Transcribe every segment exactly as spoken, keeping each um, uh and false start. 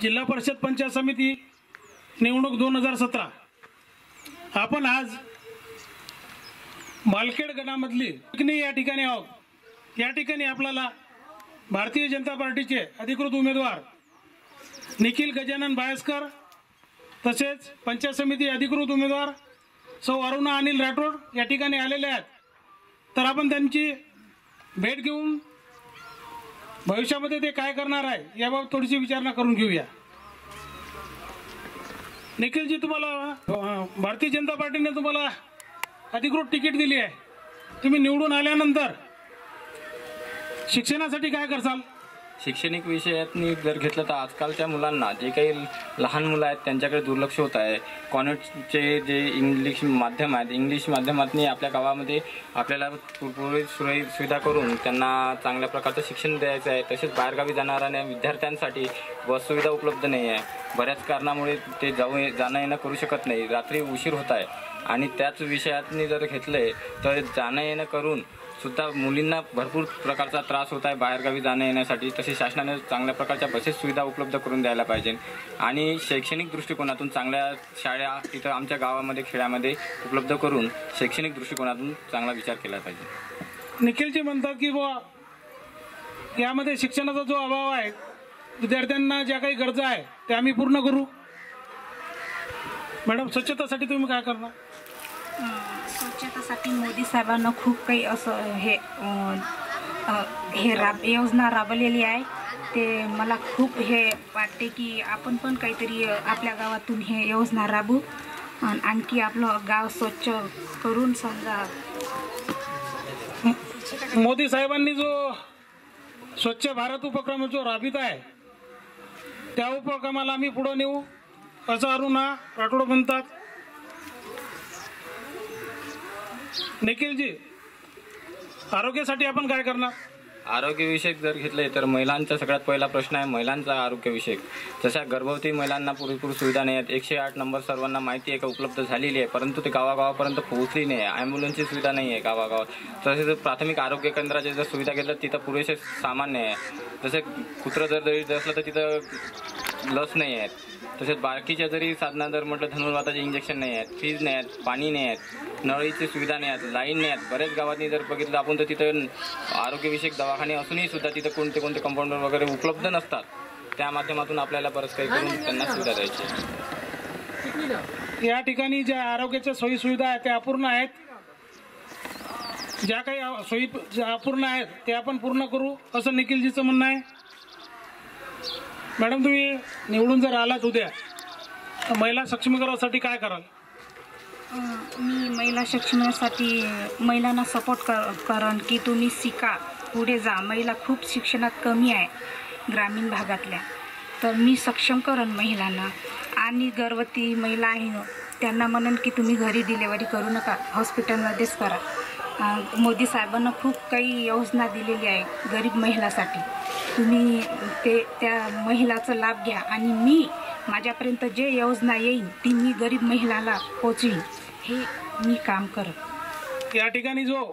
जिल्हा परिषद पंचायत समिती निवडणूक दोन हजार सतरा आपण आज मालखेड गणामधली या ठिकाणी आहोत। या ठिकाणी आपल्याला भारतीय जनता पार्टीचे अधिकृत उमेदवार निखिल गजानन बायस्कर तसेच पंचायत समिती अधिकृत उमेदवार सौ अरुणा अनिल राठोड या ठिकाणी आलेले आहेत। तर आपण त्यांची भेट घेऊन भविष्यामध्ये ते काय करणार आहे याबाबत थोडीशी विचारणा करून घेऊया। निखिल जी, तुम्हाला भारतीय जनता पार्टीने तुम्हाला अधिकृत तिकीट दिली आहे। तुम्ही निवडून आल्यानंतर शिक्षणासाठी काय करसाल? शैक्षणिक विषयातनी जर घेतलं तर आजकालच्या मुलांना जे काही लहान मुलं आहेत त्यांच्याकडे दुर्लक्ष होत आहे। कॉन्व्हेंटचे जे इंग्लिश माध्यम आहेत, इंग्लिश माध्यमातनी आपल्या गावामध्ये आपल्याला पुरेपूर सुरळीत सुविधा करून त्यांना चांगल्या प्रकारचं शिक्षण द्यायचं आहे। तसेच बाहेरगावी जाणाऱ्या विद्यार्थ्यांसाठी बस सुविधा उपलब्ध नाही आहे। बऱ्याच कारणामुळे ते जाऊ जाणं येणं करू शकत नाही, रात्री उशीर होत आहे। आणि त्याच विषयातनी जर घेतलं तर जाणं येणं करून सुद्धा मुलींना भरपूर प्रकारचा त्रास होत आहे बाहेरगावी जाणं येण्यासाठी। तसे शासनाने चांगल्या प्रकारच्या बसेस सुविधा उपलब्ध करून द्यायला पाहिजे आणि शैक्षणिक दृष्टिकोनातून चांगल्या शाळा तिथं आमच्या गावामध्ये खेड्यामध्ये उपलब्ध करून शैक्षणिक दृष्टिकोनातून चांगला विचार केला पाहिजे। निखिलजी म्हणतात की बुवा यामध्ये शिक्षणाचा जो अभाव आहे, विद्यार्थ्यांना ज्या काही गरजा आहे त्या आम्ही पूर्ण करू। मॅडम, स्वच्छतासाठी तुम्ही काय करणार? स्वच्छतासाठी मोदी साहेबांना खूप काही असं हे हे राब योजना राबवलेली आहे। ते मला खूप हे वाटते की आपण पण काहीतरी आपल्या गावातून हे योजना राबवू आणि आणखी आपलं गाव स्वच्छ करून समजा। मोदी साहेबांनी जो स्वच्छ भारत उपक्रम जो राबवित आहे त्या उपक्रमाला आम्ही पुढे नेऊ असं अरुणा राठोड म्हणतात। निखिलजी, आरोग्यासाठी आपण काय करणार? आरोग्यविषयक जर घेतले तर महिलांचा सगळ्यात पहिला प्रश्न आहे महिलांचा आरोग्यविषयक। जशा गर्भवती महिलांना पुरेपूर सुविधा नाही आहेत। एकशे आठ नंबर सर्वांना माहिती आहे का उपलब्ध झालेली आहे, परंतु ते गावागावापर्यंत पोहोचली नाही आहे। ॲम्ब्युलन्सची सुविधा नाही आहे गावागावात। तसेच प्राथमिक आरोग्य केंद्राचे जर सुविधा घेतलं तिथं पुरेसे सामान नाही आहे। तसे कुत्रं जर जरी असलं तर तिथं लस नाही आहेत। तसेच बाकीच्या जरी साधना जर म्हटलं धनुर्वाताचे इंजेक्शन नाही आहेत, फीज नाही आहेत, पाणी नाही आहेत, नळीची सुविधा नाही आहेत, लाईन नाही आहेत। बऱ्याच गावांनी जर बघितलं आपण तर तिथं आरोग्यविषयक दवाखाने असूनही सुद्धा तिथं कोणते कोणते कंपाऊंडर वगैरे उपलब्ध नसतात। त्या माध्यमातून आपल्याला बरंच काही करून त्यांना सुविधा द्यायची। या ठिकाणी ज्या आरोग्याच्या सोयी सुविधा आहेत त्या अपूर्ण आहेत। ज्या काही सोयी ज्या अपूर्ण आहेत ते आपण पूर्ण करू असं निखिलजीचं म्हणणं आहे। मॅडम, तुम्ही निवडून जर आलात उद्या तर महिला सक्षमीकरणासाठी काय कराल? मी महिला सक्षमीकरणासाठी महिलांना सपोर्ट कर करन की तुम्ही शिका, पुढे जा। महिला खूप शिक्षणात कमी आहे ग्रामीण भागातल्या, तर मी सक्षम करन महिलांना। आणि गर्भवती महिला आहे त्यांना म्हणन की तुम्ही घरी डिलेवरी करू नका, हॉस्पिटलमध्येच करा। मोदी साहेबांना खूप काही योजना दिलेली आहे गरीब महिलासाठी। तुम्ही ते त्या महिलाचा लाभ घ्या आणि मी माझ्यापर्यंत जे योजना येईल ती मी गरीब महिलाला पोचवीन, हे मी काम करत। या ठिकाणी जो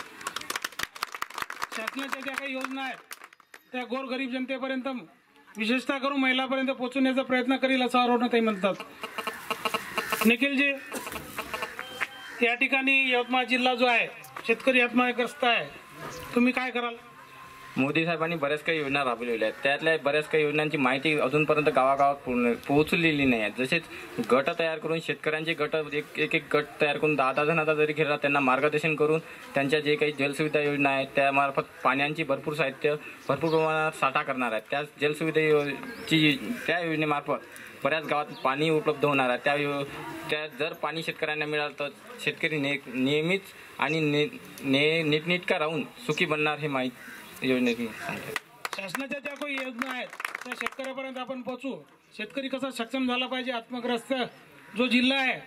शासनाच्या ज्या काही योजना आहेत त्या गोरगरीब जनतेपर्यंत विशेषतः करून महिलापर्यंत पोहोचवण्याचा प्रयत्न करील असं अरुणाताई म्हणतात। निखिलजी, या ठिकाणी यवतमाळ जिल्हा जो आहे शेतकरी आत्महत्याग्रस्त आहे, तुम्ही काय कराल? मोदी साहेबांनी बऱ्याच काही योजना राबवलेल्या आहेत। त्यातल्या बऱ्याच काही योजनांची माहिती अजूनपर्यंत गावागावात पूर्ण पोहोचलेली नाही आहे। जसेच गट तयार करून शेतकऱ्यांचे गट एक एक एक गट तयार करून दहा दहा जणांचा जरी घेतला त्यांना मार्गदर्शन करून त्यांच्या जे काही जलसुविधा योजना आहेत त्यामार्फत पाण्याची भरपूर साहित्य भरपूर प्रमाणात साठा करणार आहेत। त्या जलसुविधेची त्या योजनेमार्फत बऱ्याच गावात पाणी उपलब्ध होणार आहे। त्या त्या जर पाणी शेतकऱ्यांना मिळालं तर शेतकरी ने नियमित आणि ने ने नीटनेटका राहून सुखी बनणार हे माहिती योजनेतून सांगतात। शासनाच्या ज्या काही योजना आहेत त्या शेतकऱ्यापर्यंत आपण पोहोचू। शेतकरी कसा सक्षम झाला पाहिजे, आत्मग्रस्त जो जिल्हा आहे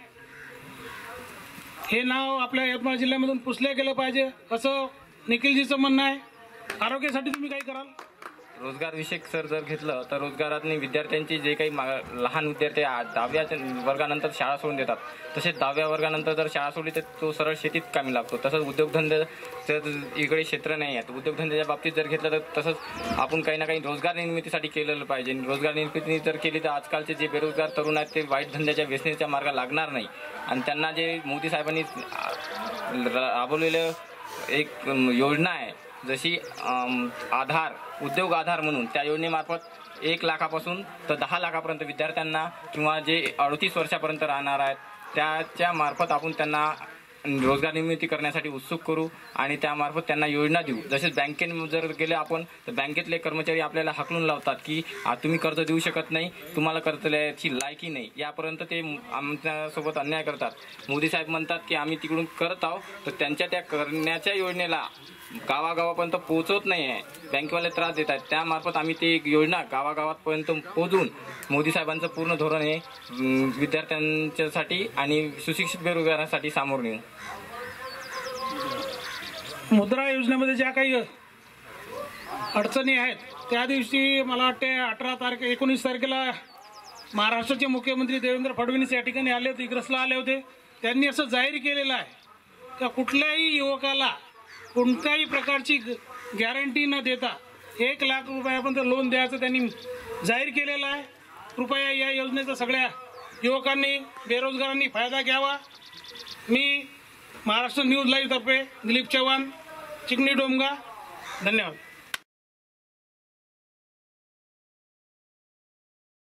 हे नाव आपल्या यवतमाळ जिल्ह्यामधून पुसलं गेलं पाहिजे असं निखिलजीचं म्हणणं आहे। आरोग्यासाठी तुम्ही काय कराल? रोजगार विषयक सर जर घेतलं तर रोजगारातनी विद्यार्थ्यांची जे काही मा लहान विद्यार्थी आ- दहाव्या वर्गानंतर शाळा सोडून देतात, तसेच दहाव्या वर्गानंतर जर शाळा सोडली तर तो सरळ शेतीत कामी लागतो. तसंच उद्योगधंद्याचं इकडे क्षेत्र नाही आहे. उद्योगधंद्याच्या बाबतीत जर घेतलं तर तसंच आपण काही ना काही रोजगार निर्मितीसाठी केलेलं पाहिजे. रोजगार निर्मिती जर केली तर आजकालचे जे बेरोजगार तरुण आहेत ते वाईट धंद्याच्या व्यसनेच्या मार्गाला लागणार नाही आणि त्यांना जे मोदी साहेबांनी राबवलेलं एक योजना आहे जशी आधार उद्योग आधार म्हणून, त्या योजनेमार्फत एक लाखापासून तर दहा लाखापर्यंत विद्यार्थ्यांना किंवा जे अडतीस वर्षापर्यंत राहणार आहेत त्याच्या मार्फत आपण त्यांना रोजगार निर्मिती करण्यासाठी उत्सुक करू आणि त्यामार्फत त्यांना योजना देऊ. जसेच बँकेत जर गेले आपण तर बँकेतले कर्मचारी आपल्याला हाकलून लावतात की तुम्ही कर्ज देऊ शकत नाही, तुम्हाला कर्ज द्यायची लायकी नाही, यापर्यंत ते आमच्यासोबत अन्याय करतात. मोदी साहेब म्हणतात की आम्ही तिकडून करत आहोत, तर त्यांच्या त्या करण्याच्या योजनेला गावागावापर्यंत पोहोचवत नाही आहे, बँकेवाले त्रास देत आहेत. त्यामार्फत आम्ही ते योजना गावागावापर्यंत पोहोचून मोदी साहेबांचं पूर्ण धोरण हे विद्यार्थ्यांच्यासाठी आणि सुशिक्षित बेरोजगारांसाठी सामोरं नेऊ. मुद्रा योजनेमध्ये ज्या काही अडचणी आहेत त्या दिवशी मला वाटते अठरा तारखे एकोणीस तारखेला महाराष्ट्राचे मुख्यमंत्री देवेंद्र फडणवीस या ठिकाणी आले होते, इग्रसला आले होते. त्यांनी असं जाहीर केलेलं आहे का कुठल्याही युवकाला कोणत्याही प्रकारची गॅरंटी न देता एक लाख रुपयापर्यंत लोन द्यायचं त्यांनी जाहीर केलेलं आहे. कृपया या योजनेचा सगळ्या युवकांनी बेरोजगारांनी फायदा घ्यावा. मी महाराष्ट्र न्यूज लाईव्ह तर्फे दिलीप चव्हाण, चिकनी डोमगा, धन्यवाद.